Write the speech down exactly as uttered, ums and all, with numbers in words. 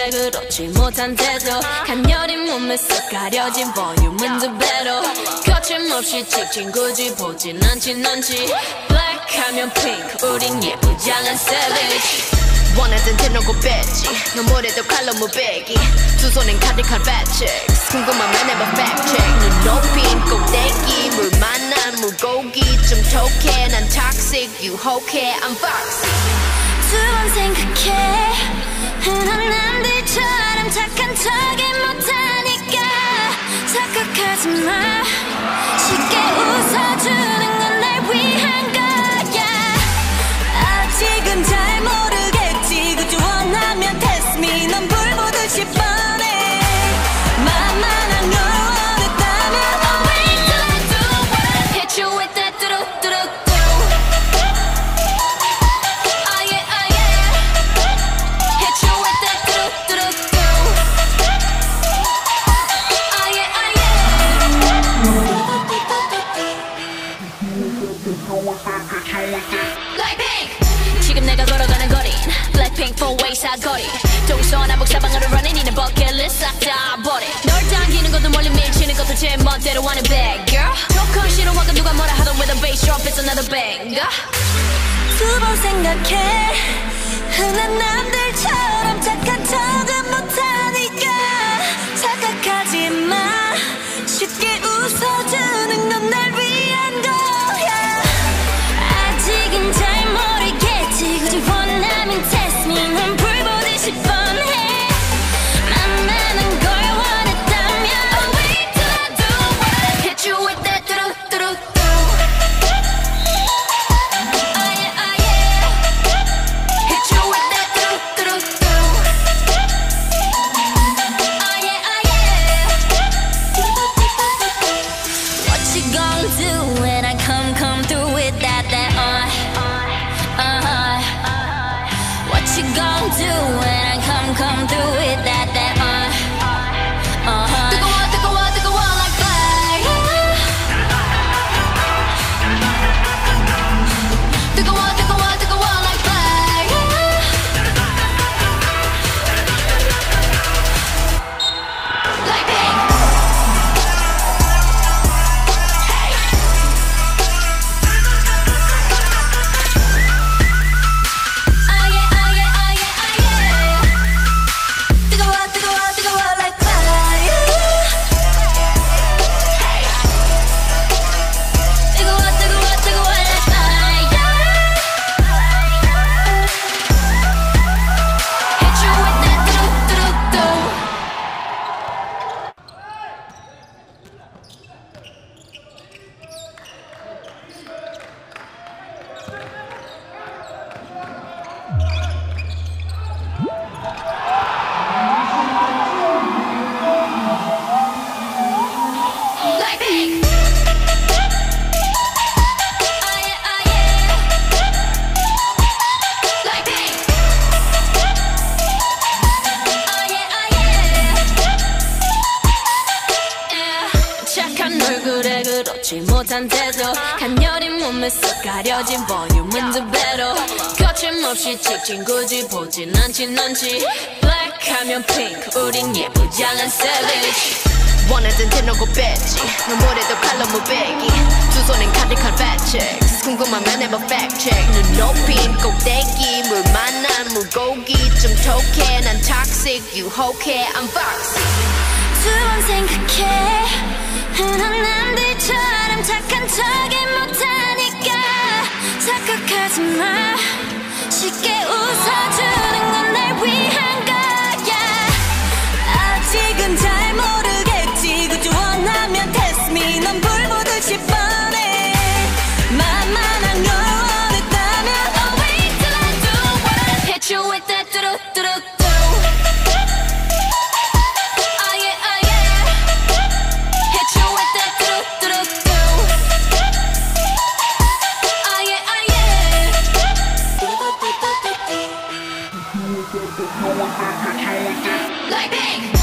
그렇지 못한 태도 간녀린 몸에 쓱 가려진 볼륨은 두 배로 거침없이 찍힌 굳이 보진 않진 않지 Black 하면 pink 우린 예쁘장한 savage 원하던 대놓고 뺐지 너무래도 칼로 무배기 두 손엔 카디칼 배치ks 궁금하면 해봐 fact check 눈 높인 꼭대기 물 만난 물고기 좀 톡해 난 toxic 유혹해 I'm foxy 두 번 생각해 흔한 남들처럼 착한 척이 못하니까 착각하지 마 쉽게 웃어주는 건 날 위한 거야 아직은 잘 모르겠지 그저 원하면 test me 넌 불 보듯이 뻔해 만만한 걸 원했다면 I'll wait till I do what hit you with that 뚜룩뚜룩 지금 내가 걸어가는 거린 Blackpink four-way 사거리 동서남북 사방으로 running 이는 버킷리스트 싹 다 버려 널 당기는 것도 멀리 밀치는 것도 제 멋대로 하는 bad girl 조금 싫어하고 누가 뭐라 하던 with a bass drop it's another banger 두 번 생각해 흔한 남들처럼 착한 척은 못하니까 착각하지 마 쉽게 웃어주는 건 날 위한 거야 아직은 잘 모르겠지 굳이 원하면 test me 넌 불 보듯이 뻔해 만만한 걸 원했다면 I'll wait till I do what hit you with that 뚜룩뚜룩 when I come, come through with that, that, uh, uh-huh What you gon' do when I come, come through with that, that, uh, uh-huh 뜨거워, 뜨거워, 뜨거워 like fire 뜨거워, 뜨거워, 뜨거워 like fire Like pink 얼굴에 그렇지 못한 태도 간녀린 몸에 쏙 가려진 볼륨은 두 배로 거침없이 찍힌 굳이 보진 않진 않지 Black 하면 pink 우린 예쁘장한 savage 원하던 대놓고 뺐지 너무래도 칼로 무배기 두 손엔 카디칼 배치ks 궁금하면 해봐 fact check 눈 높인 꼭대기 물 만난 물고기 좀 톡해 난 toxic 유혹해 I'm foxy 두 번 생각해 흔한 남들처럼 착한 척이 못하니까 착각하지 마 쉽게 웃어주는 건 날 위한 거야 아직은 잘 모르겠지 그저 원하면 test me 넌 불 보듯이 뻔해 만만한 걸 원했다면 I'll wait till I do what hit you with that 뚜룩뚜룩 Like pink